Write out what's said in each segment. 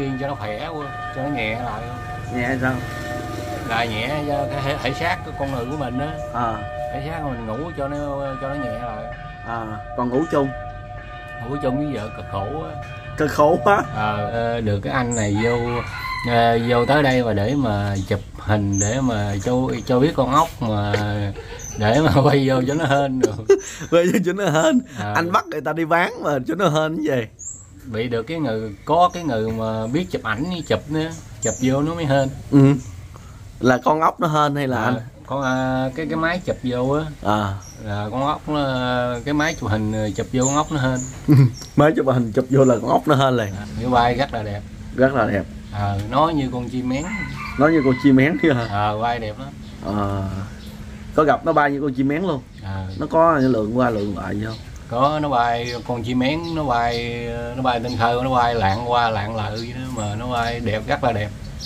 riêng cho nó khỏe quá, cho nó nhẹ lại. Nhẹ sao? Là nhẹ cho cái thể xác của con người của mình á. Thể xác của mình ngủ cho nó nhẹ lại. Còn ngủ chung? Ngủ chung với vợ cực khổ á. Cực khổ quá. Được cái anh này vô tới đây và để mà chụp hình để mà cho biết con ốc mà để mà quay vô cho nó hên được. Quay vô cho nó hên. Anh bắt người ta đi bán mà cho nó hên cái gì? Bị được cái người, có cái người mà biết chụp ảnh chụp nữa, chụp vô nó mới hên. Là con ốc nó hên hay là anh? Con cái máy chụp vô á. Là con ốc nó, cái máy chụp hình chụp vô con ốc nó hên. Máy chụp hình chụp vô là con ốc nó hên liền. Cái vai rất là đẹp. Rất là đẹp. Nó như con chim én. Nó như con chim én kia hả? Vai đẹp lắm. Có gặp nó bay như con chim én luôn. Nó có lượng qua lượng lại gì không? Có, nó bay con chim én, nó bay tinh khơi, nó bay lạng qua lạng lại vậy đó, mà nó bay đẹp, rất là đẹp.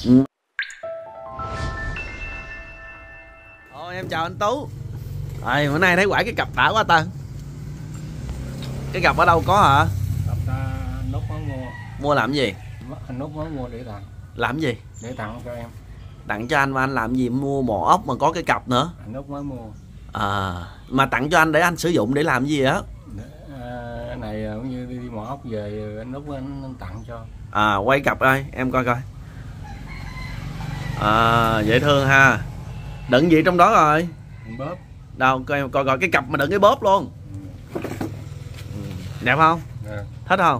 Em chào anh Tú. Bữa nay thấy quải cái cặp đã quá ta. Cái cặp ở đâu có hả? Cặp anh Út mới mua. Mua làm gì? Anh Út mới mua để tặng. Làm gì? Để tặng cho em. Tặng cho anh mà anh làm gì mua mỏ ốc mà có cái cặp nữa? Anh Út mới mua. Mà tặng cho anh để anh sử dụng để làm gì á? Cái này cũng như đi mỏ ốc về anh Út anh tặng cho. Quay cặp ơi em coi coi. Dễ thương ha. Đựng gì trong đó rồi? Bóp. Đâu coi cái cặp mà đựng cái bóp luôn. Đẹp không? Thích không?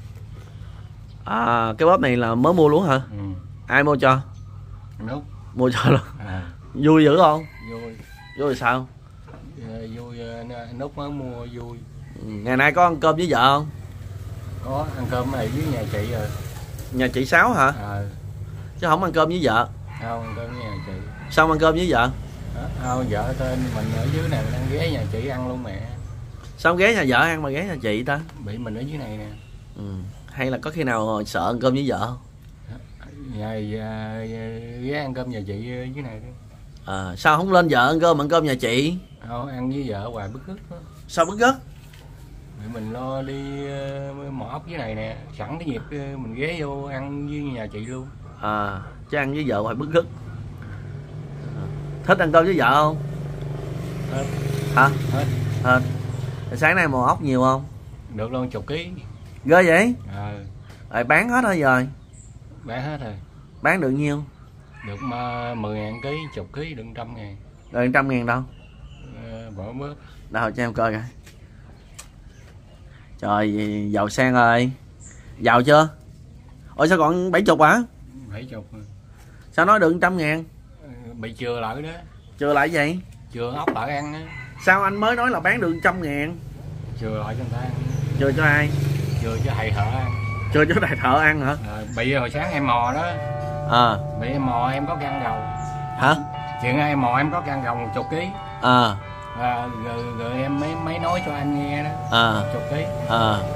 Cái bóp này là mới mua luôn hả? Ai mua cho? Anh Út. Mua cho luôn. Vui dữ không? Vui. Vui sao? Vui, anh Út mới mua vui. Ngày nay có ăn cơm với vợ không? Có, ăn cơm ở dưới nhà chị rồi. Nhà chị Sáu hả? Chứ không ăn cơm với vợ? Không, ăn cơm với nhà chị. Sao ăn cơm với vợ? Vợ tên mình ở dưới này, mình ăn ghé nhà chị ăn luôn mẹ. Sao ghé nhà vợ ăn mà ghé nhà chị ta? Bị mình ở dưới này nè. Hay là có khi nào sợ ăn cơm với vợ không? Ghé ăn cơm nhà chị dưới này đó. Sao không lên vợ ăn cơm nhà chị? Không, ăn với vợ hoài bức rứt đó. Sao bức rứt? Mình lo đi mỏ ốc dưới này nè, sẵn cái dịp mình ghé vô ăn với nhà chị luôn. Chứ ăn với vợ hoài bức rứt. Thích ăn cơm với vợ không? Hết. Hả? Hết. Sáng nay mò ốc nhiều không? Được luôn 10 kg. Ghê vậy? Rồi bán hết rồi rồi. Bán hết rồi. Bán được nhiêu? Được 10.000 kg, 10 kg được 100.000. Được 100.000 đâu? Bỏ bớt. Đâu cho em coi coi. Trời, giàu sang rồi. Giàu chưa? Ôi sao còn 70 hả? 70. Sao nói được 100.000? Bị chừa lại đó. Chừa lại vậy? Chừa ốc lại ăn á. Sao anh mới nói là bán được 100.000? Chừa lại cho người ta ăn. Chừa cho ai? Chừa cho thầy thợ ăn. Chừa cho thầy thợ ăn hả? Bị hồi sáng em mò đó. Bị em mò em có gan gầu. Hả? Chuyện em mò em có gan gầu 10 kg. Rồi em mới nói cho anh nghe đó. 10 kg.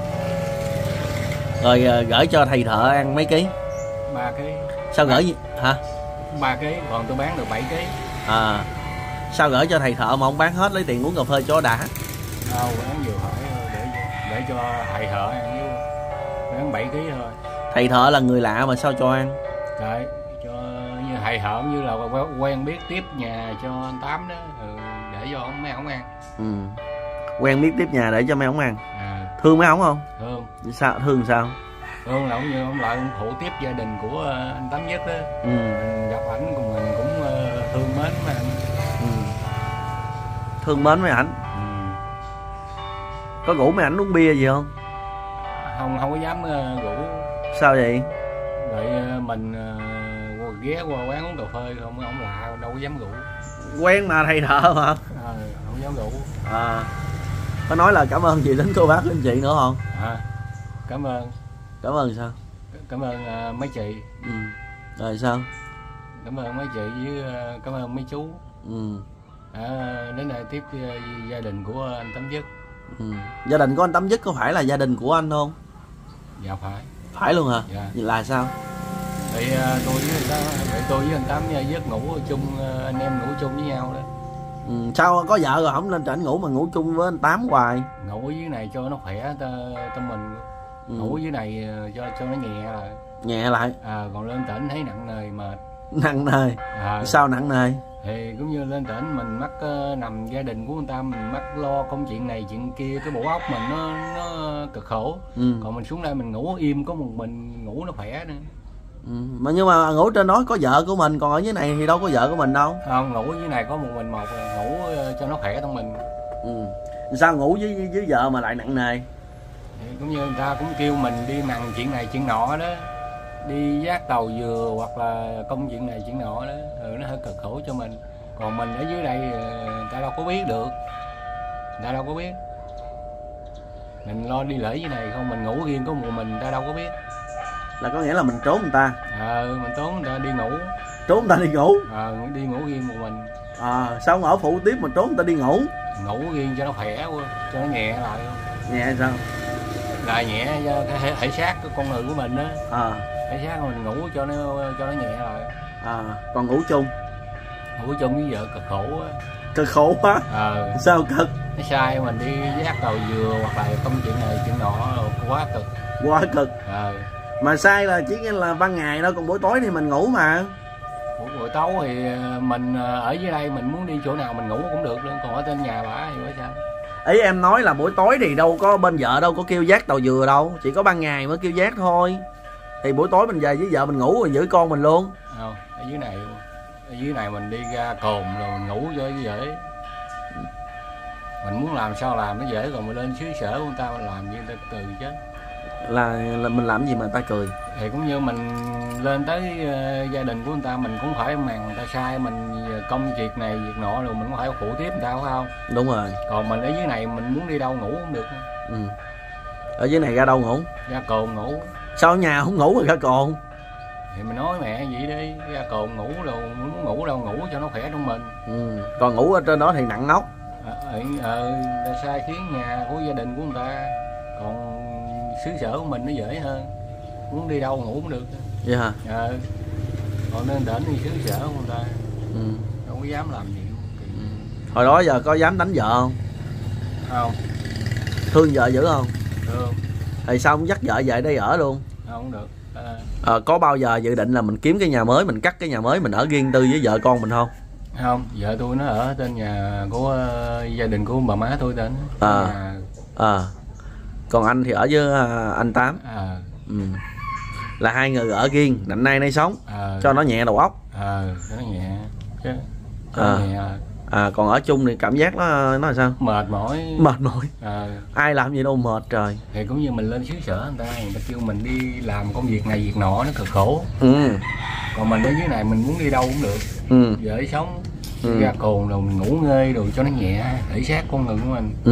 Rồi gửi cho thầy thợ ăn mấy ký? 3 kg. Sao gửi hả? 3 kg, còn tôi bán được 7 kg. Sao gửi cho thầy thợ mà không bán hết lấy tiền uống cà phê cho đã? Bán vừa phải để cho thầy thợ ăn chứ. Bán 7 kg thôi. Thầy thợ là người lạ mà sao cho ăn? Đấy, cho như thầy thợ như là quen biết tiếp nhà cho anh Tám đó, để cho mấy ổng ăn. Quen biết tiếp nhà để cho mấy ổng ăn. Thương mấy ổng không? Thương. Sao thương sao? Thương là như ông lại phụ tiếp gia đình của anh Tám Nhất đó. Mình gặp ảnh cùng mình cũng thương mến mấy anh. Thương mến mấy ảnh. Có rủ mấy ảnh uống bia gì không? Không có dám rủ. Sao vậy? Vậy mình ghé qua quán uống cà phê không, ông lạ đâu có dám rủ. Quen mà thầy thợ mà. Không dám rủ. Có nói là cảm ơn chị đến cô bác anh chị nữa không? Cảm ơn. Cảm ơn sao? Cảm ơn mấy chị. Rồi sao? Cảm ơn mấy chị với cảm ơn mấy chú. Đến đây tiếp gia đình của anh Tám Dứt. Gia đình của anh Tám Dứt có phải là gia đình của anh không? Dạ phải. Phải luôn hả? Dạ. Là sao? Thì tôi với anh Tám Dứt ngủ chung, anh em ngủ chung với nhau đó. Sao có vợ rồi không lên trển ngủ mà ngủ chung với anh Tám hoài? Ngủ ở dưới này cho nó khỏe tâm mình. Ngủ dưới này cho nó nhẹ rồi. nhẹ lại. Còn lên tỉnh thấy nặng nề mệt. Nặng nề. Sao nặng nề? Thì cũng như lên tỉnh mình mắc nằm gia đình của người ta, mình mắc lo công chuyện này chuyện kia, cái bộ óc mình nó cực khổ. Còn mình xuống đây mình ngủ im có một mình ngủ nó khỏe nữa. Mà nhưng mà ngủ trên đó có vợ của mình, còn ở dưới này thì đâu có vợ của mình đâu. Không, ngủ dưới này có một mình ngủ cho nó khỏe trong mình. Sao ngủ với vợ mà lại nặng nề? Thì cũng như người ta cũng kêu mình đi mằng chuyện này chuyện nọ đó, đi vác tàu dừa hoặc là công chuyện này chuyện nọ đó, nó hơi cực khổ cho mình. Còn mình ở dưới đây người ta đâu có biết được, người ta đâu có biết. Mình lo đi lễ dưới này không, mình ngủ riêng có một mình người ta đâu có biết. Là có nghĩa là mình trốn người ta. Mình trốn người ta đi ngủ. Trốn người ta đi ngủ. Đi ngủ riêng một mình. Sao không ở phụ tiếp mà trốn người ta đi ngủ? Ngủ riêng cho nó khỏe quá, cho nó nhẹ lại không. Nhẹ sao? Là nhẹ cho cái thể xác của con người của mình đó. Thể xác của mình ngủ cho nó nhẹ lại. Còn ngủ chung? Ngủ chung với vợ cực khổ quá. Cực khổ quá? Sao cực? Nó sai mình đi vác tàu dừa hoặc là công chuyện này chuyện nọ quá cực. Quá cực. Mà sai là chỉ là ban ngày đâu, còn buổi tối thì mình ngủ mà. Buổi tối thì mình ở dưới đây mình muốn đi chỗ nào mình ngủ cũng được luôn, còn ở trên nhà bả thì phải sao? Ý em nói là buổi tối thì đâu có bên vợ đâu có kêu vác tàu dừa đâu, chỉ có ban ngày mới kêu vác thôi. Thì buổi tối mình về với vợ mình ngủ rồi giữ con mình luôn. Không, ở dưới này mình đi ra cồn rồi mình ngủ cho dễ. Mình muốn làm sao làm nó dễ, còn mình lên xứ sở của người ta mình làm gì người ta cười chứ. Là mình làm gì mà người ta cười? Thì cũng như mình lên tới gia đình của người ta mình cũng phải màng người ta sai mình công việc này việc nọ rồi mình cũng phải phụ tiếp người ta phải không? Đúng rồi. Còn mình ở dưới này mình muốn đi đâu ngủ cũng được. Ở dưới này ra đâu ngủ? Ra cồn ngủ. Sao ở nhà không ngủ rồi ra cồn? Thì mình nói mẹ vậy đi, ra cồn ngủ rồi muốn ngủ đâu ngủ cho nó khỏe trong mình. Còn ngủ ở trên đó thì nặng ốc. Ta sai khiến nhà của gia đình của người ta. Còn xứ sở của mình nó dễ hơn, muốn đi đâu ngủ cũng được. Vậy hả? Còn nên đến đi xứ sở của người ta đâu có dám làm gì. Hồi đó giờ có dám đánh vợ không? Không. Thương vợ dữ không? Thương. Thì sao không dắt vợ về đây ở luôn? Không được. Có bao giờ dự định là mình kiếm cái nhà mới, mình cắt cái nhà mới mình ở riêng tư với vợ con mình không? Không, vợ tôi nó ở trên nhà của gia đình của bà má tôi đến. Còn anh thì ở với anh Tám. Là hai người ở riêng, nạnh nay nay sống, cho nó nhẹ đầu óc. Cho nó nhẹ chứ. Còn ở chung thì cảm giác nó là sao? Mệt mỏi. Mệt mỏi. Ai làm gì đâu mệt trời. Thì cũng như mình lên xứ sở người ta kêu mình đi làm công việc này việc nọ nó cực khổ. Còn mình ở dưới này mình muốn đi đâu cũng được. Dễ sống. Ra cồn rồi mình ngủ ngơi rồi cho nó nhẹ thể xác con người của mình.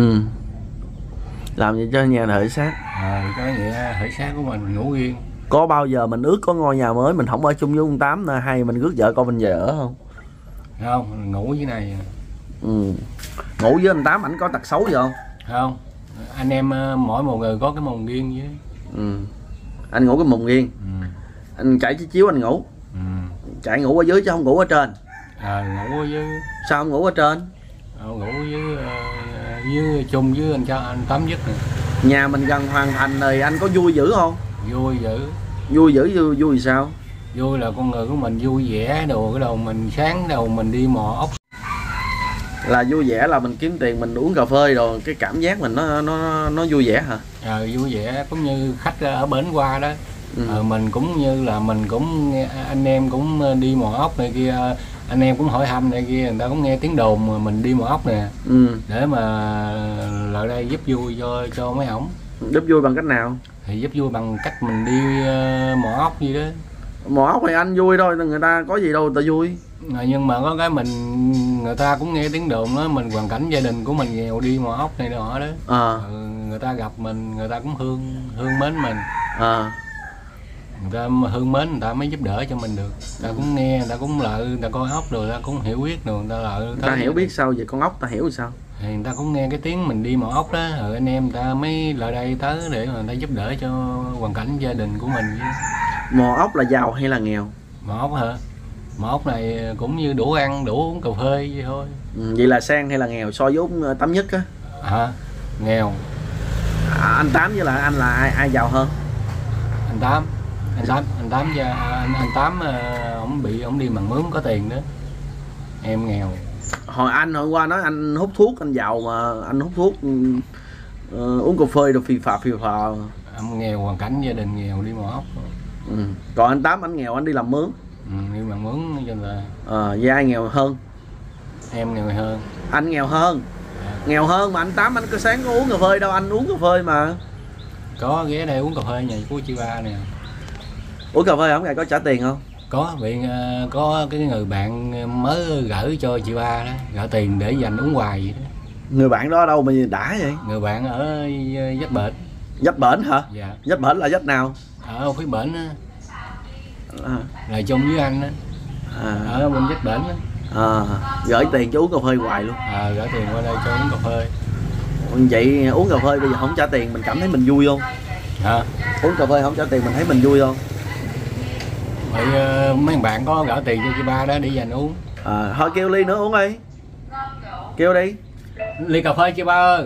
Làm gì cho nhà thể xác. Cho nó nhẹ thể xác của mình ngủ riêng. Có bao giờ mình ước có ngôi nhà mới mình không ở chung với ông Tám hay mình rước vợ con mình về ở không? Không, ngủ dưới này. Ngủ với anh Tám ảnh có tật xấu gì không? Không, anh em mỗi một người có cái mùng riêng với. Anh ngủ cái mùng riêng. Anh trải chiếc chiếu anh ngủ. Chạy ngủ ở dưới chứ không ngủ ở trên. Ngủ ở dưới. Sao không ngủ ở trên? Ngủ với chung với anh Tám nhất nè. Nhà mình gần hoàn thành rồi anh có vui dữ không? Vui dữ. Vui dữ vui sao? Vui là con người của mình vui vẻ đồ, cái đầu mình sáng đầu mình đi mò ốc. Là vui vẻ là mình kiếm tiền mình uống cà phê rồi cái cảm giác mình nó vui vẻ hả? Vui vẻ cũng như khách ở bến qua đó. Mình cũng như là mình cũng anh em cũng đi mò ốc này kia, anh em cũng hỏi thăm này kia, người ta cũng nghe tiếng đồn mà mình đi mò ốc nè. Để mà lại đây giúp vui cho mấy ổng. Giúp vui bằng cách nào? Thì giúp vui bằng cách mình đi mò ốc gì đó. Mò ốc thì anh vui thôi, người ta có gì đâu người ta vui. Nhưng mà có cái người ta cũng nghe tiếng đồn đó, mình hoàn cảnh gia đình của mình nghèo đi mò ốc này nọ đó. Người ta gặp mình, người ta cũng thương mến mình. Người ta thương mến người ta mới giúp đỡ cho mình được. Người ta cũng nghe, người ta cũng lợi, người ta coi ốc rồi, người ta cũng hiểu biết rồi, người ta lợi. Người ta hiểu biết sao về con ốc, ta hiểu sao? Thì người ta cũng nghe cái tiếng mình đi mò ốc đó, rồi anh em người ta mới lại đây tới để mà người ta giúp đỡ cho hoàn cảnh gia đình của mình. Mò ốc là giàu hay là nghèo? Mò ốc hả? Mò ốc này cũng như đủ ăn, đủ uống cà phê vậy thôi. Vậy là sang hay là nghèo so với ông Tám Nhất á? Nghèo. Anh Tám với lại anh là ai giàu hơn? Anh Tám. anh Tám ổng đi bằng mướn có tiền đó, em nghèo. Hồi qua nói anh hút thuốc, anh giàu mà anh hút thuốc uống cà phê rồi phì phà. Ông nghèo, hoàn cảnh gia đình nghèo đi mò ốc. Còn anh Tám anh nghèo, anh đi làm mướn. Đi bằng mướn cho là. Vậy ai nghèo hơn? Em nghèo hơn. Anh nghèo hơn. Nghèo hơn mà anh Tám anh có sáng có uống cà phê đâu, anh uống cà phê mà. Có ghé đây uống cà phê nhà của chị Ba nè. Uống cà phê không ngày có trả tiền không? Có, có cái người bạn mới gửi cho chị Ba đó, gửi tiền để dành uống hoài vậy đó. Người bạn đó đâu mà đã vậy? Người bạn ở Dách Bển. Dách Bển hả? Dạ. Dách Bển là dách nào? Ở phía Bển á. Là chung với anh á. Ở bên Dách Bển á. Gửi tiền cho uống cà phê hoài luôn. Gửi tiền qua đây cho uống cà phê. Vậy uống cà phê bây giờ không trả tiền mình cảm thấy mình vui không? Hả? Uống cà phê không trả tiền mình thấy mình vui không? Vậy mấy bạn có gửi tiền cho chị Ba đó để dành uống. Thôi kêu ly nữa uống đi. Kêu đi. Ly cà phê chị Ba ơi.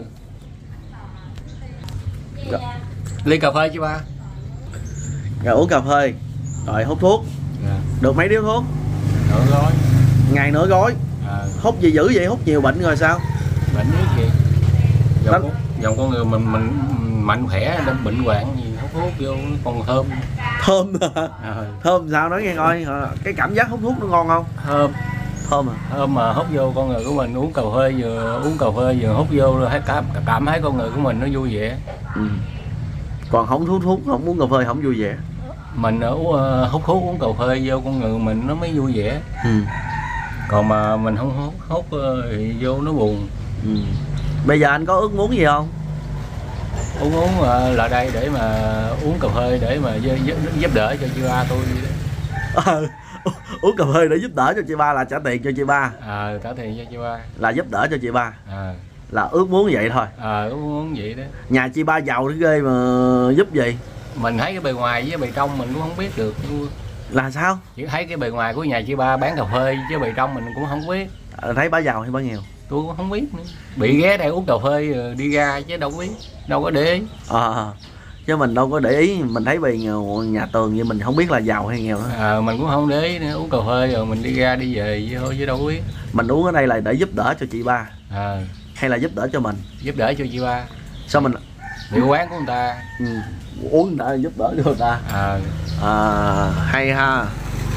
Ly cà phê chị Ba. Rồi uống cà phê. Rồi hút thuốc. Được mấy điếu thuốc? Nửa gói. Ngày nửa gói. Hút gì dữ vậy? Hút nhiều bệnh rồi sao? Bệnh biết gì? Dòng con người mình mạnh khỏe đâm bệnh hoạn gì hút vô còn thơm. Thơm hả? Thơm sao nói nghe coi, cái cảm giác hút thuốc nó ngon không? Thơm à? Thơm mà hút vô con người của mình, uống cà phê vừa hút vô rồi cảm thấy con người của mình nó vui vẻ. Còn không hút thuốc, không uống cà phê không vui vẻ. Mình hút thuốc uống cà phê vô con người mình nó mới vui vẻ. Còn mà mình không hút thì vô nó buồn. Bây giờ anh có ước muốn gì không? Uống lại đây để mà uống cà phê để mà giúp đỡ cho chị Ba tôi. Uống cà phê để giúp đỡ cho chị Ba là trả tiền cho chị Ba. Trả tiền cho chị Ba là giúp đỡ cho chị Ba. Là ước muốn vậy thôi. Ước muốn vậy đó. Nhà chị Ba giàu thế ghê mà giúp gì? Mình thấy cái bề ngoài với bề trong mình cũng không biết được. Là sao? Chỉ thấy cái bề ngoài của nhà chị Ba bán cà phê chứ bề trong mình cũng không biết. Thấy bà giàu hay bà nghèo? Tôi cũng không biết nữa. Bị ghé đây uống cà phê đi ra chứ đâu biết, đâu có để ý. Chứ mình đâu có để ý, mình thấy bề nhà tường như mình không biết là giàu hay nghèo nữa. Mình cũng không để ý nữa, uống cà phê rồi mình đi ra đi về thôi chứ đâu có biết. Mình uống ở đây là để giúp đỡ cho chị Ba. Hay là giúp đỡ cho mình? Giúp đỡ cho chị Ba. Sao mình bị quán của người ta. Uống người ta giúp đỡ cho người ta. Hay ha.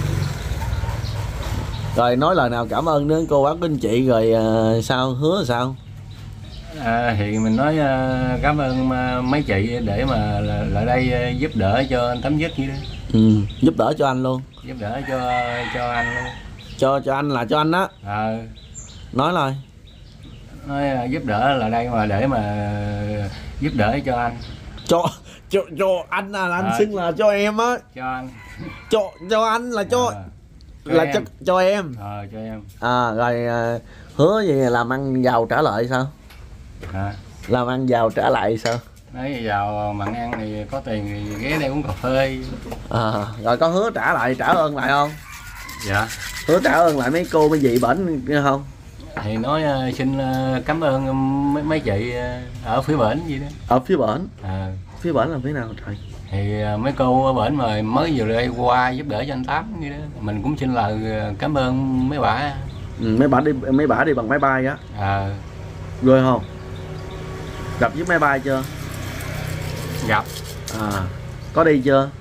Rồi nói lời nào cảm ơn đến cô bác anh chị rồi sao, hứa sao? Thì mình nói cảm ơn mấy chị để mà lại đây giúp đỡ cho anh Tấm Dứt vậy đó. Giúp đỡ cho anh luôn. Giúp đỡ cho anh luôn. Cho anh là cho anh đó. Nói lời. Nói giúp đỡ là đây mà để mà giúp đỡ cho anh. Cho anh là anh xưng là cho em á. Cho anh. Cho anh là cho cho em. Cho em. Rồi hứa gì làm ăn giàu trả lại sao? Làm ăn giàu trả lại sao? Nói giàu mặn ăn thì có tiền thì ghé đây uống cà phê. Rồi có hứa trả ơn lại không? Dạ. Hứa trả ơn lại mấy cô mấy dì bển kia không? Thì nói xin cảm ơn mấy chị ở phía bển gì đó. Ở phía bển? Phía bển là phía nào trời? Thì mấy cô ở bển mà mới vừa đây qua giúp đỡ cho anh Tám vậy đó. Mình cũng xin lời cảm ơn mấy bả. Mấy bả đi bằng máy bay á. Rồi không? Gặp với máy bay chưa? Gặp. Có đi chưa?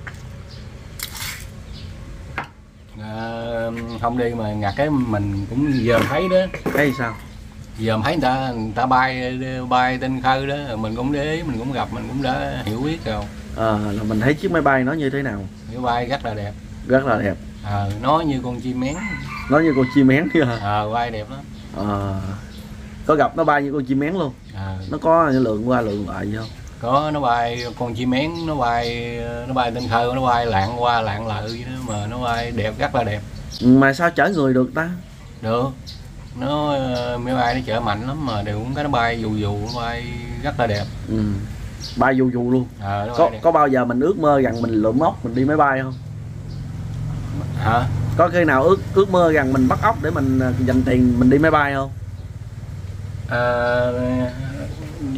Không đi mà ngặt cái mình cũng giờ thấy đó. Thấy sao? Giờ thấy người ta bay tên khơi đó, mình cũng để ý, mình cũng gặp, mình cũng đã hiểu biết rồi. Là mình thấy chiếc máy bay nó như thế nào? Máy bay rất là đẹp. Rất là đẹp. Nó như con chim én. Nó như con chim én kia hả? Bay đẹp lắm. Có gặp nó bay như con chim én luôn. Nó có lượng qua lượng lại gì không? Có, nó bay con chim én, nó bay tên khơi, nó bay lạng qua lạng lại vậy đó, mà nó bay đẹp, rất là đẹp. Mà sao chở người được ta? Được. Nó máy bay nó chở mạnh lắm mà đều cũng cái nó bay dù nó bay rất là đẹp. Bay dù luôn. Có bao giờ mình ước mơ rằng mình lượm ốc mình đi máy bay không? Hả? Có khi nào ước mơ rằng mình bắt ốc để mình dành tiền mình đi máy bay không?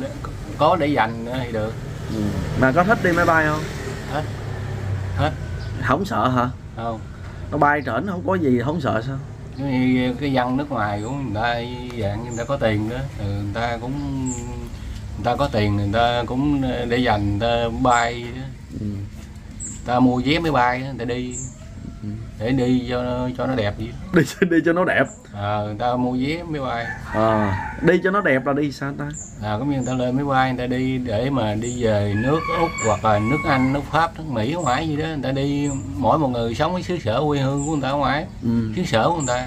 Có để dành thì được. Mà có thích đi máy bay không? Thích. Không sợ hả? Không, Nó bay trển không có gì không sợ sao? cái dân nước ngoài của người ta dạng người ta có tiền đó, người ta cũng người ta có tiền, người ta cũng để dành, người ta bay đó. Ừ. Người ta mua vé máy bay đó, người ta đi để đi cho nó đẹp vậy. Đi cho nó đẹp. Người ta mua vé máy bay. Đi cho nó đẹp là đi sao ta? Cũng như người ta lên máy bay, người ta đi để mà đi về nước Úc hoặc là nước Anh, nước Pháp, nước Mỹ, ở ngoài gì đó, người ta đi, mỗi một người sống ở xứ sở quê hương của người ta ở ngoài, xứ sở của người ta.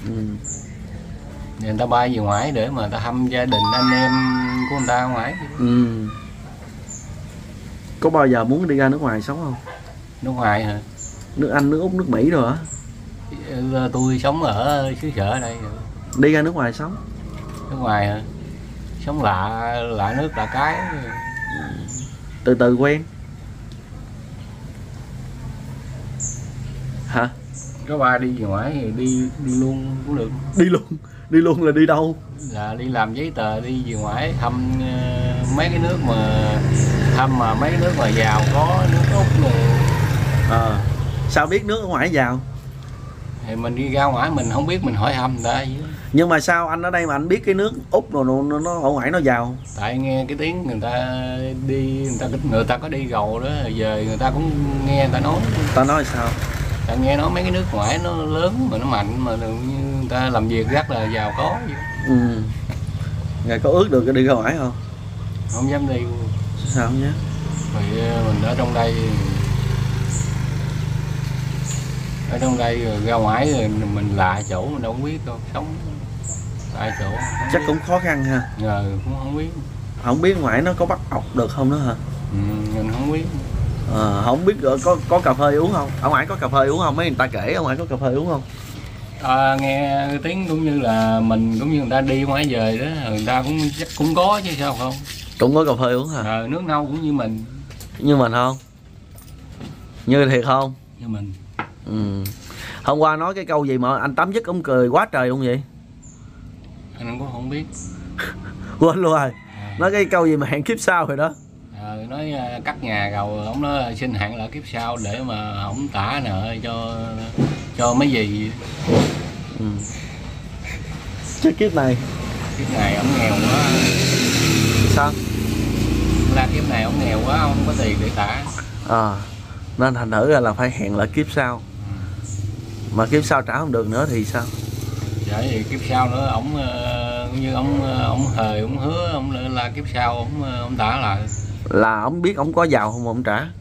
Người ta bay về ngoài để mà người ta thăm gia đình anh em của người ta ở ngoài. Có bao giờ muốn đi ra nước ngoài sống không? Nước ngoài hả? Nước Anh, nước Úc, nước Mỹ rồi hả? Tôi sống ở xứ sở ở đây rồi. Đi ra nước ngoài sống? Nước ngoài hả? Sống lạ nước lạ cái. Từ từ quen. Hả? Có ba đi về ngoài thì đi luôn cũng được. Đi luôn là đi đâu? Là đi làm giấy tờ, đi về ngoài thăm mấy cái nước mà mấy cái nước mà giàu có, nước Úc rồi. Sao biết nước ở ngoài giàu? Thì mình đi ra ngoài mình không biết, mình hỏi thăm người ta. Nhưng mà sao anh ở đây mà anh biết cái nước Úc rồi nó ở ngoài nó giàu? Tại nghe cái tiếng người ta đi, người ta có đi gầu đó, giờ người ta cũng nghe người ta nói. Ta nói sao? Ta nghe nói mấy cái nước ngoài nó lớn mà nó mạnh, mà người ta làm việc rất là giàu có vậy. Ngài có ước được đi ra ngoài không? Không dám đi. Sao không nhá? Vì mình ở trong đây, rồi ra ngoài rồi mình lạ chỗ, mình đâu có biết đâu, sống lạ chỗ chắc biết. Cũng khó khăn ha. Cũng không biết. Không biết ngoài nó có bắt ọc được không nữa hả? Mình không biết. Không biết có cà phê uống không? Ở ngoài có cà phê uống không? Mấy người ta kể ở ngoài có cà phê uống không? Nghe tiếng cũng như là mình, cũng như người ta đi ngoài về đó, người ta cũng chắc cũng có chứ sao không? Cũng có cà phê uống hả? Nước nâu cũng như mình. Như mình không? Như thiệt không? Như mình. Hôm qua nói cái câu gì mà anh Tám dứt ông cười quá trời luôn vậy? Anh cũng không biết. Quên luôn rồi. Nói cái câu gì mà hẹn kiếp sau rồi đó. Nói cắt nhà rồi ông nói xin hẹn lại kiếp sau để mà ổng trả nợ cho mấy gì. Chứ kiếp này ổng nghèo quá. Sao? Là kiếp này ổng nghèo quá, không có tiền để trả. Nên thành thử là phải hẹn lại kiếp sau. Mà kiếp sau trả không được nữa thì sao? Dạ thì kiếp sau nữa ổng như ổng hời, ổng hứa ổng là kiếp sau ổng trả lại. Là ổng biết ổng có giàu không mà ổng trả?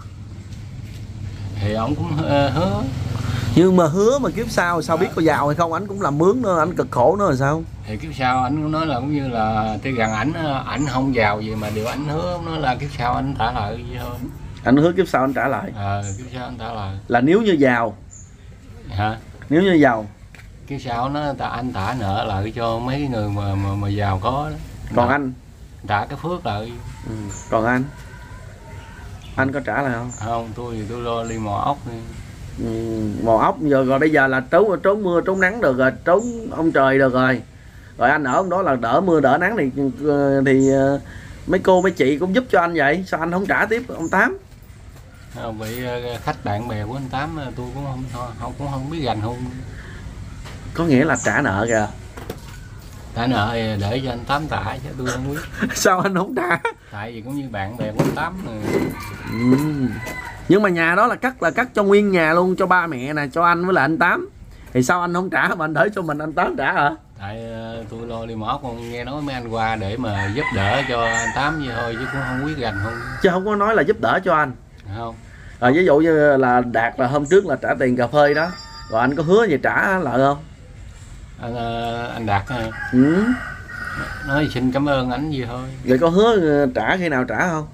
Thì ổng cũng hứa. Nhưng mà hứa mà kiếp sau sao biết có giàu hay không? Ảnh cũng làm mướn nữa, ảnh cực khổ nữa rồi sao? Thì kiếp sau ảnh cũng nói là cũng như là tuy rằng ảnh không giàu gì mà điều ảnh hứa, ổng nói là kiếp sau ảnh trả lại gì không? Anh hứa kiếp sau anh trả lại. Kiếp sau anh trả lại. Là nếu như giàu. Hả? Nếu như giàu. Kiếp sau nó anh trả nợ lại cho mấy người mà giàu có đó. Còn anh trả cái phước lại. Còn anh có trả lại không? Không, tôi lo đi mò ốc. Mò ốc giờ rồi, bây giờ là trốn mưa trốn nắng được rồi, trốn ông trời được rồi. Rồi anh ở ông đó là đỡ mưa đỡ nắng thì mấy cô mấy chị cũng giúp cho anh vậy, sao anh không trả tiếp ông Tám? Bị khách bạn bè của anh Tám tôi cũng không biết gành không. Có nghĩa là trả nợ kìa. Trả nợ để cho anh Tám trả chứ tôi không biết. Sao anh không trả? Tại vì cũng như bạn bè của anh Tám này. Nhưng mà nhà đó là cắt cho nguyên nhà luôn, cho ba mẹ nè, cho anh với lại anh Tám. Thì sao anh không trả mà anh để cho mình anh Tám trả hả? Tại tôi lo đi mỏ, con nghe nói mấy anh qua để mà giúp đỡ cho anh Tám vậy thôi, chứ cũng không biết gành không. Chứ không có nói là giúp đỡ cho anh. Không. Ví dụ như là Đạt là hôm trước là trả tiền cà phê đó, rồi anh có hứa gì trả lại không? Anh Đạt hả? Nói xin cảm ơn anh gì thôi. Vậy có hứa trả khi nào trả không?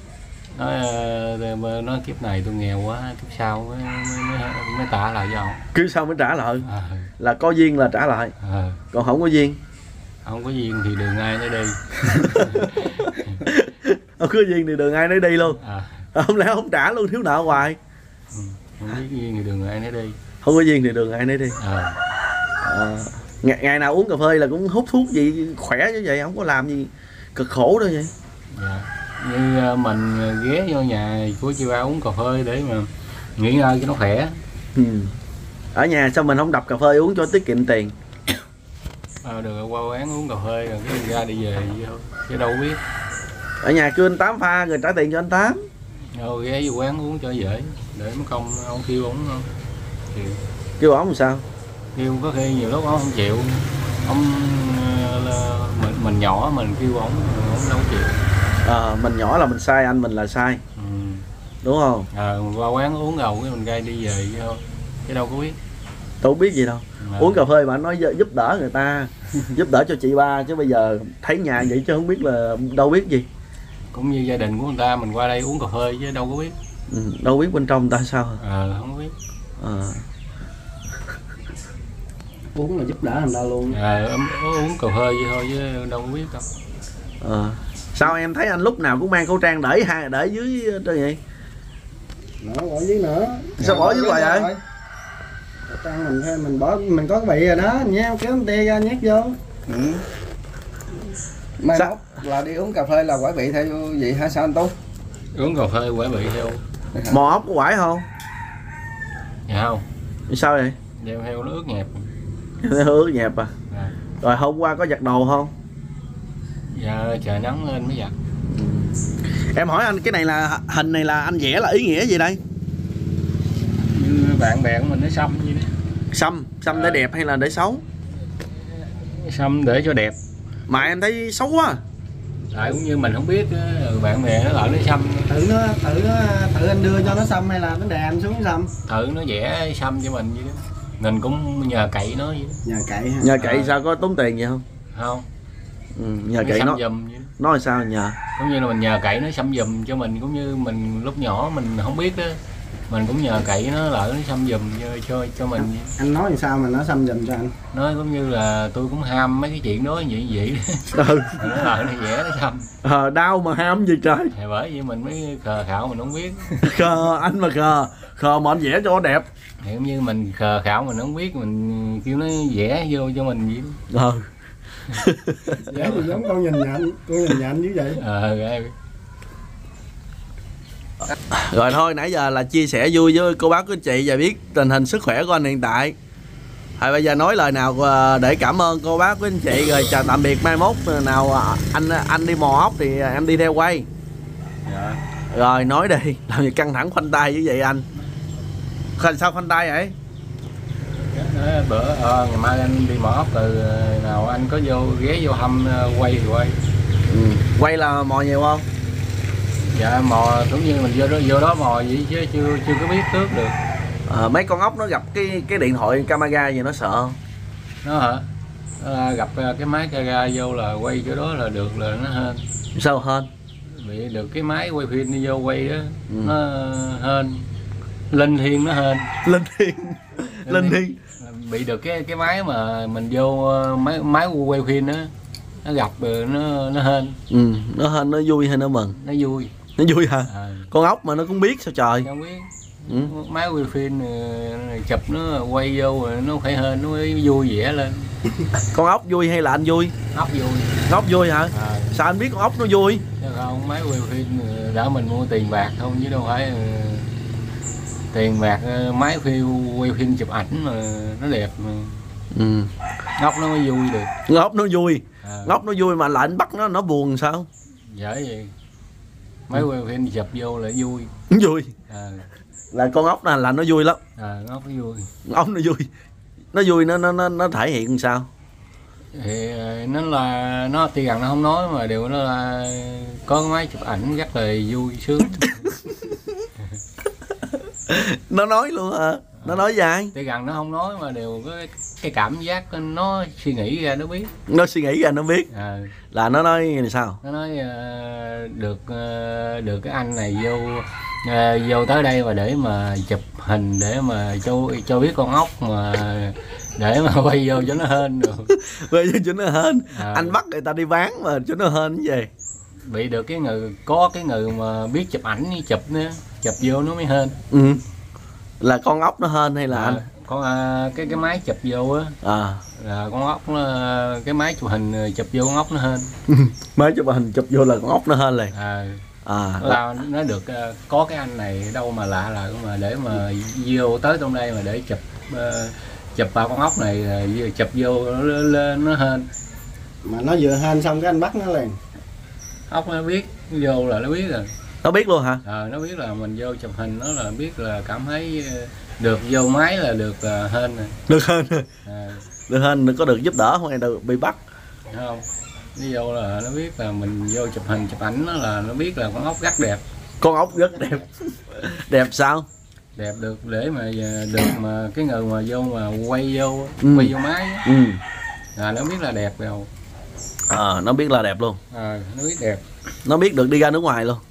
Nói kiếp này tôi nghèo quá, kiếp sau mới trả lại cho ông. Kiếp sau mới trả lại? Là có duyên là trả lại. Còn không có duyên? Không có duyên thì đường ai nấy đi. Không có duyên thì đường ai nấy đi luôn. Không lẽ không trả luôn, thiếu nợ hoài? Không có duyên thì đường ai nấy đi. Không có duyên thì đường ai nấy đi. Ngày nào uống cà phê là cũng hút thuốc gì khỏe như vậy, không có làm gì cực khổ đâu vậy? Dạ. Như mình ghé vô nhà của chị ba uống cà phê để mà nghỉ ngơi cho nó khỏe. Ở nhà sao mình không đập cà phê uống cho tiết kiệm tiền? Được qua quán uống cà phê rồi cái ra đi về thôi chứ đâu biết. Ở nhà kêu anh Tám pha rồi trả tiền cho anh Tám. Rồi ghé vô quán uống cho dễ, để mất công ông kêu ông thì Kêu ổng làm sao? kêu có khi nhiều lúc ông không chịu, ông mình nhỏ mình kêu ông đâu chịu. Mình nhỏ là mình sai, anh mình là sai, đúng không? Qua quán uống rồi cái mình ra đi về chứ thôi chứ đâu có biết. Tôi không biết gì đâu. Uống cà phê mà anh nói giúp đỡ người ta giúp đỡ cho chị ba, chứ bây giờ thấy nhà vậy chứ không biết là đâu biết gì. Cũng như gia đình của người ta mình qua đây uống cà phê chứ đâu có biết. Đâu biết bên trong người ta sao. Không biết. Uống là giúp đỡ người ta luôn. Uống cà phê vậy thôi chứ đâu có biết đâu. Sao em thấy anh lúc nào cũng mang khẩu trang để dưới trời vậy? Nữa bỏ dưới nữa. Sao bỏ dưới hoài vậy? Trang mình có cái bị rồi đó, nhé, kéo tia ra nhét vô. Mai mốt là đi uống cà phê là quải bị theo vậy hả sao anh Tú? Uống cà phê quải bị theo. Mò ốc có quải không? Dạ không. Sao vậy? Đeo theo nó ướt nhẹp. Nó ướt nhẹp à? Rồi hôm qua có giặt đồ không? Dạ trời nắng lên mới giặt. Em hỏi anh cái này là hình này là anh vẽ là ý nghĩa gì đây? Như bạn bè của mình nó xăm vậy đó. Xăm để đẹp hay là để xấu? Xăm để cho đẹp. Mà em thấy xấu quá. Tại cũng như mình không biết bạn bè nó lại nó xăm. Tự anh đưa cho nó xăm hay là nó đè anh xuống xăm? Tự nó vẽ xăm cho mình vậy đó. Mình cũng nhờ cậy nó vậy đó. Nhờ cậy ha. Nhờ cậy sao có tốn tiền gì không? Không. Nhờ cậy nó. Giùm vậy đó. Nói là sao nhờ? Cũng như là mình nhờ cậy nó xăm giùm cho mình, cũng như mình lúc nhỏ mình không biết đó. Mình cũng nhờ cậy nó lại nó xăm giùm cho mình. Anh nói làm sao mà nó xăm giùm cho anh? Nói cũng như là tôi cũng ham mấy cái chuyện đó vậy đó. Nó lại nó vẽ nó xăm. Đau mà ham gì trời. Thì bởi vì mình mới khờ khảo mình không biết. Khờ anh mà khờ mà anh vẽ cho nó đẹp. Thì cũng như mình khờ khảo mình không biết, mình kêu nó vẽ vô cho mình vậy đó. Vẽ thì giống con nhìn nhận như vậy. Rồi thôi, nãy giờ là chia sẻ vui với cô bác của chị và biết tình hình sức khỏe của anh hiện tại. Thôi bây giờ nói lời nào để cảm ơn cô bác của anh chị rồi chào tạm biệt, mai mốt nào anh đi mò ốc thì em đi theo quay. Dạ. Rồi nói đi, làm gì căng thẳng khoanh tay như vậy anh? Sao khoanh tay vậy? Bữa ngày mai anh đi mò ốc từ nào anh có ghé vô hâm quay thì quay. Quay là mò nhiều không? Dạ mò cũng như mình vô đó mò vậy chứ chưa có biết trước được. Mấy con ốc nó gặp cái điện thoại camera gì nó sợ không? Nó hả? Gặp cái máy camera vô là quay chỗ đó là được, là nó hên. Sao hên? Bị được cái máy quay phim đi vô quay đó nó hên. Linh Thiên nó hên. Linh Thiên bị được cái máy mà mình vô máy quay phim đó nó gặp rồi nó hên. Nó hên, nó vui hay nó mừng? Nó vui. Nó vui hả? Con ốc mà nó cũng biết sao trời. Không biết. Máy quay phim chụp nó quay vô rồi nó phải hên nó mới vui vẻ lên. Con ốc vui hay là anh vui? Ốc vui. Ốc vui hả? Sao anh biết con ốc nó vui? Chứ không, máy quay phim đã mình mua tiền bạc không chứ đâu phải tiền bạc, máy quay phim chụp ảnh mà nó đẹp mà. Ngốc nó mới vui được. Ngốc nó vui. Ngốc nó vui mà lại anh bắt nó buồn sao? Dễ vậy. Máy quay phim chụp vô là vui. Vui. Là con ốc này là nó vui lắm. Ngốc nó vui. Ốc nó vui. Nó vui nó thể hiện sao? Thì nó tuy rằng nó không nói mà điều nó là có cái máy chụp ảnh rất là vui sướng. Nó nói luôn hả? Nó nói dài. Tuy rằng nó không nói mà đều có cái cảm giác nó suy nghĩ ra nó biết. Nó suy nghĩ ra nó biết. Là nó nói là sao? Nó nói được cái anh này vô tới đây và để mà chụp hình để mà cho biết con ốc mà để mà quay vô cho nó hên được. Quay vô cho nó hên. Anh bắt người ta đi bán mà cho nó hên cái gì? Bị được có cái người mà biết chụp ảnh chụp nữa, chụp vô nó mới hên. Là con ốc nó hên hay là anh? Con cái máy chụp vô á. Là con ốc nó, cái máy chụp hình chụp vô con ốc nó hên. Máy chụp hình chụp vô là con ốc nó hên liền. là nó được có cái anh này đâu mà lạ là mà để mà vô tới trong đây mà để chụp vào con ốc này, chụp vô nó hên, mà nó vừa hên xong cái anh bắt nó liền. ốc nó biết vô là nó biết rồi. Nó biết luôn hả? Nó biết là mình vô chụp hình nó là biết, là cảm thấy được vô máy là được hên rồi. Được hên. Được hên, đừng có được giúp đỡ không, được bị bắt. Không, đi vô là nó biết là mình vô chụp hình chụp ảnh, nó là nó biết là con ốc rất đẹp. Con ốc rất đẹp. Đẹp sao? Đẹp được để mà được mà cái người mà vô mà quay vô máy là nó biết là đẹp rồi. Nó biết là đẹp luôn. Nó biết đẹp. Nó biết được đi ra nước ngoài luôn.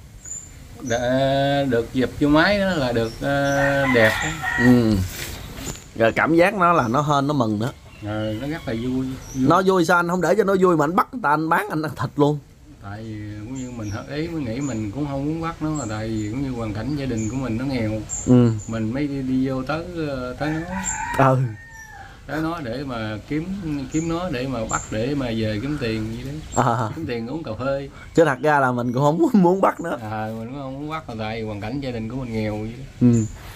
Được dịp vô máy đó là được đẹp đó. Rồi cảm giác nó là nó hên, nó mừng đó. Nó rất là vui. Nó vui sao anh không để cho nó vui mà anh bắt người ta, anh bán anh ăn thịt luôn? Tại vì cũng như mình hợp ý mới nghĩ mình cũng không muốn bắt nó, là tại vì cũng như hoàn cảnh gia đình của mình nó nghèo. Mình mới đi vô tới nó. Tới nó để mà kiếm nó để mà bắt, để mà về kiếm tiền vậy đó. Kiếm tiền uống cà phê. Chứ thật ra là mình cũng không muốn bắt nó. Mình cũng không muốn bắt, là tại vì hoàn cảnh gia đình của mình nghèo vậy đó.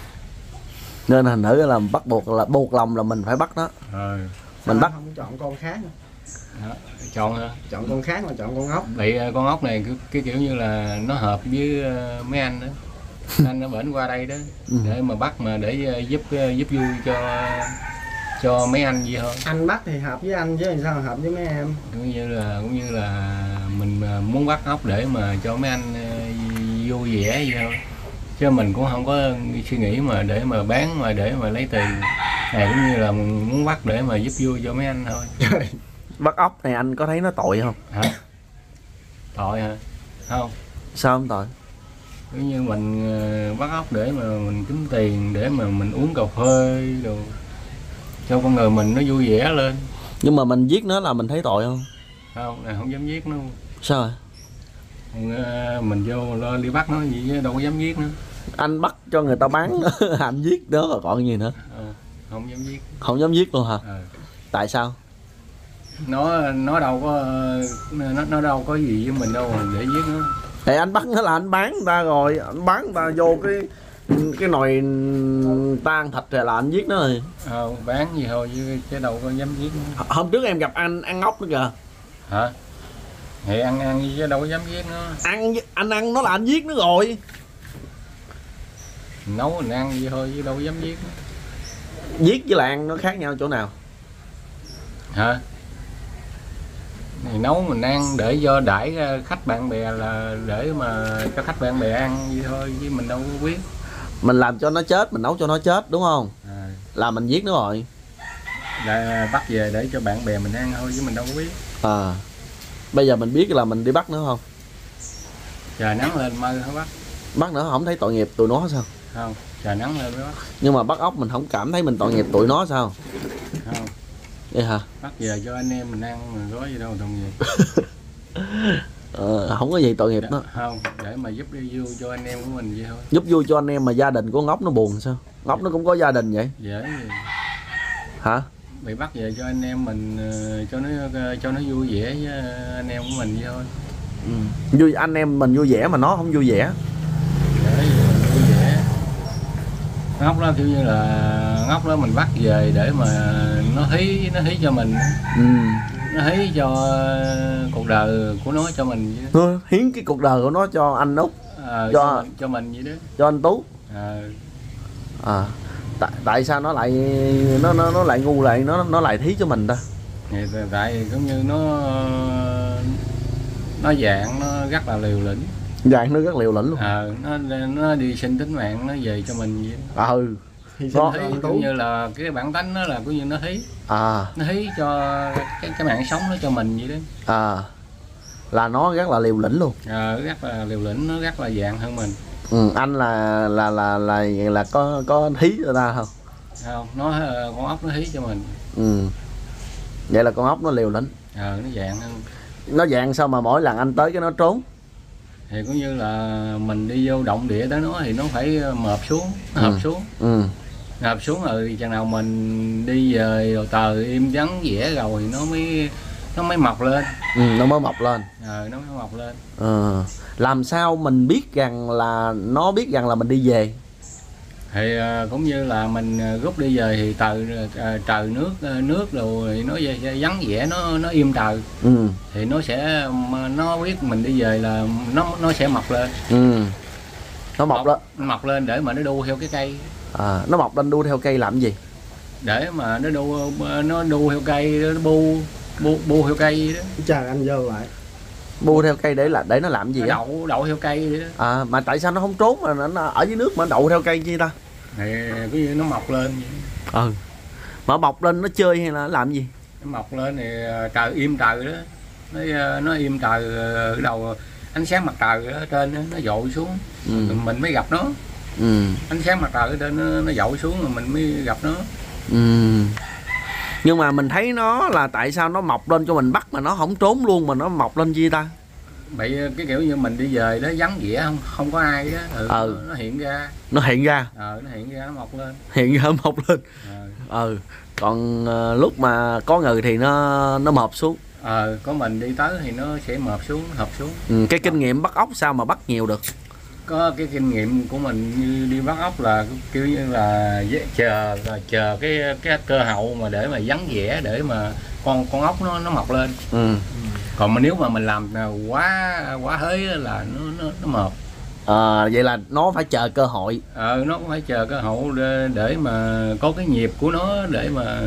Nên thành thử là bắt buộc lòng là mình phải bắt nó. Mình bắt không chọn con khác nữa. Chọn hả? Chọn con khác mà chọn con ốc. Bị con ốc này cái kiểu như là nó hợp với mấy anh đó. Anh nó bển qua đây đó để mà bắt, mà để giúp vui cho mấy anh gì thôi. Anh bắt thì hợp với anh chứ sao hợp với mấy em. Cũng như là mình muốn bắt ốc để mà cho mấy anh vui vẻ vậy thôi, chứ mình cũng không có suy nghĩ mà để mà bán mà để mà lấy tiền này, cũng như là mình muốn bắt để mà giúp vui cho mấy anh thôi. Bắt ốc này anh có thấy nó tội không? Tội hả? Không. Sao không tội? Cũng như mình bắt ốc để mà mình kiếm tiền, để mà mình uống cà phê đồ, cho con người mình nó vui vẻ lên. Nhưng mà mình giết nó là mình thấy tội không? Không, này không dám giết nó. Sao rồi? Mình vô lo đi bắt nó gì chứ đâu có dám giết nữa. Anh bắt cho người ta bán anh giết đó rồi còn gì nữa? Không dám giết. Không dám giết luôn hả? Tại sao? Nó đâu có nó đâu có gì với mình đâu để giết nó. Thì anh bắt nó là anh bán người ta rồi, anh bán người ta vô cái nồi tan thịt rồi là anh giết nó rồi. Bán gì thôi chứ đâu có dám giết nó. Hôm trước em gặp anh ăn ốc nữa kìa. Hả? Thì ăn chứ đâu có dám giết nó. Anh ăn nó là anh giết nó rồi. Nấu mình ăn vậy thôi chứ đâu có dám giết nó. Giết với là ăn nó khác nhau chỗ nào? Hả? Thì nấu mình ăn để cho đãi khách bạn bè, là để mà cho khách bạn bè ăn vậy thôi chứ mình đâu có biết. Mình làm cho nó chết, mình nấu cho nó chết đúng không? Là mình giết nó rồi. Là bắt về để cho bạn bè mình ăn thôi chứ mình đâu có biết. Bây giờ mình biết là mình đi bắt nữa không? Trời nắng lên mơ hả bắt. Bắt nữa không thấy tội nghiệp tụi nó sao? Không, trời nắng lên mới bắt. Nhưng mà bắt ốc mình không cảm thấy mình tội nghiệp tụi nó sao? Không. Vậy hả? Bắt về cho anh em mình ăn mà có gì đâu tội nghiệp. Không có gì tội nghiệp đó. Không, để mà giúp đi vui cho anh em của mình vậy thôi. Giúp vui cho anh em mà gia đình của ngốc nó buồn sao? Ngốc nó cũng có gia đình vậy. Dễ gì. Hả? Bị bắt về cho anh em mình cho nó vui vẻ với anh em của mình vậy thôi. Vui anh em mình vui vẻ mà nó không vui vẻ. Để vui vẻ. Ngốc đó kiểu như là ngốc đó mình bắt về để mà nó hí cho mình. Nó hí cho cuộc đời của nó cho mình chứ. Nó hiến cái cuộc đời của nó cho anh Út. Cho mình vậy đó. Cho anh Tú. Tại sao nó lại nó lại ngu lại nó lại thí cho mình ta? Tại cũng như nó dạng nó rất là liều lĩnh. Dạng nó rất liều lĩnh luôn. Nó đi xin tính mạng nó về cho mình vậy. Nó cũng như là cái bản tánh nó là cũng như nó hí. Nó hí cho cái mạng sống nó cho mình vậy đó. Là nó rất là liều lĩnh luôn. Rất là liều lĩnh, nó rất là dạng hơn mình. Anh là có hí cho ta không? Không, con ốc nó hí cho mình. Vậy là con ốc nó liều lĩnh. Nó dạng hơn. Nó dạng sao mà mỗi lần anh tới cái nó trốn? Thì cũng như là mình đi vô động địa tới nó thì nó phải mợp xuống, hợp xuống. Hợp xuống rồi chừng nào mình đi về rồi tờ im vắng vẻ rồi nó nó mới mọc lên. Nó mới mọc lên. Nó mới mọc lên. Làm sao mình biết rằng là nó biết rằng là mình đi về? Thì cũng như là mình rút đi về thì trời nước rồi nó vắng vẻ, nó im trời. Thì nó biết mình đi về là nó sẽ mọc lên. Nó mọc lên để mà nó đu theo cái cây. Nó mọc lên đu theo cây làm gì? Để mà nó đu theo cây, nó bu theo cây đó. Chờ anh vô lại. Bu theo cây để nó làm gì á? Đậu theo cây đó. Mà tại sao nó không trốn mà nó ở dưới nước mà đậu theo cây chi ta? Thì cái gì nó mọc lên. Mà mọc lên nó chơi hay là nó làm gì? Nó mọc lên thì trời im trời đó. Nó im trời, ở đầu ánh sáng mặt trời ở trên nó dội xuống. Mình mới gặp nó. Ánh sáng mặt trời ở trên nó dội xuống rồi mình mới gặp nó. Nhưng mà mình thấy nó là tại sao nó mọc lên cho mình bắt mà nó không trốn luôn mà nó mọc lên chi ta? Bị cái kiểu như mình đi về đó vắng vẻ, không có ai á. Nó hiện ra. Nó hiện ra. Nó hiện ra, nó mọc lên. Hiện ra mọc lên. Còn lúc mà có người thì nó mộp xuống. Có mình đi tới thì nó sẽ mộp xuống, hợp xuống. Cái kinh nghiệm bắt ốc sao mà bắt nhiều được? Có cái kinh nghiệm của mình như đi bắt ốc là kiểu như là chờ cái cơ hội mà để mà vắng vẻ để mà con ốc nó mọc lên. Còn mà nếu mà mình làm quá hới là nó mộp. Vậy là nó phải chờ cơ hội. Nó cũng phải chờ cơ hội để mà có cái nhịp của nó để mà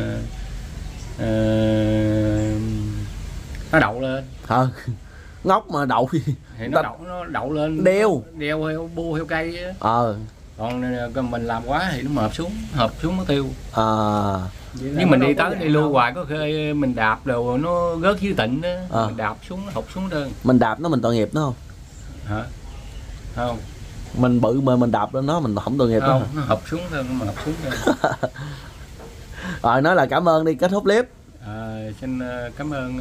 nó đậu lên. Ngốc mà đậu thì nó đậu lên, đeo theo bu theo cây á. Còn mình làm quá thì nó hợp xuống nó tiêu. Nhưng mình đi tới đi lui hoài có khi mình đạp đồ nó rớt dưới tịnh đó. Mình đạp xuống nó hụt xuống đơn. Mình đạp nó mình tội nghiệp nó không? Hả? Không. Mình bự mà mình đạp lên nó mình không tội nghiệp nó. Nó hụt xuống đơn, nó hụt xuống đơn. Rồi nói là cảm ơn đi, kết thúc clip. Xin cảm ơn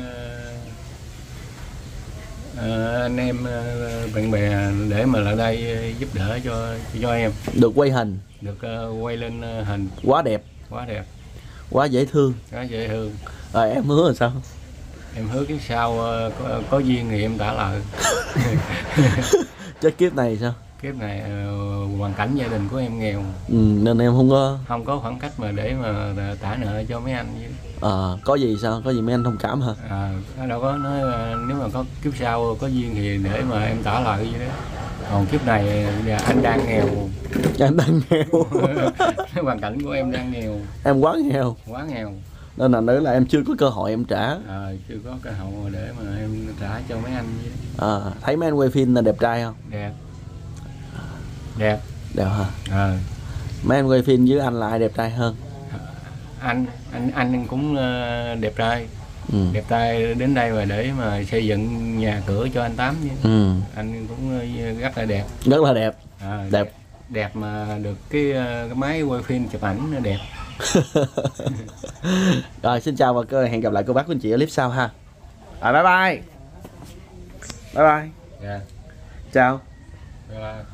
anh em bạn bè để mà lại đây giúp đỡ cho em được quay hình, được quay lên hình. Quá đẹp, quá dễ thương. Rồi em hứa là sao? Em hứa kiếp sau có duyên thì em trả lời. Chứ kiếp này sao? Kiếp này hoàn cảnh gia đình của em nghèo, nên em không có khoảng cách mà để mà trả nợ cho mấy anh. Có gì sao? Có gì mấy anh thông cảm hả? Đâu có nói nếu mà có kiếp sau có duyên thì để mà em trả lời vậy đó. Còn kiếp này anh đang nghèo. Anh đang nghèo. Hoàn cảnh của em đang nghèo. Em quá nghèo. Nên là nữa là em chưa có cơ hội em trả. Chưa có cơ hội để mà em trả cho mấy anh vậy. Thấy mấy anh quay phim là đẹp trai không? Đẹp hả? Mấy anh quay phim với anh là ai đẹp trai hơn? Anh cũng đẹp trai. Đẹp trai đến đây và để mà xây dựng nhà cửa cho anh Tám chứ. Anh cũng rất là đẹp. Đẹp mà được cái máy quay phim chụp ảnh nó đẹp. Rồi xin chào và hẹn gặp lại cô bác quý anh chị ở clip sau ha. Bye bye. Dạ. Chào. Bye bye.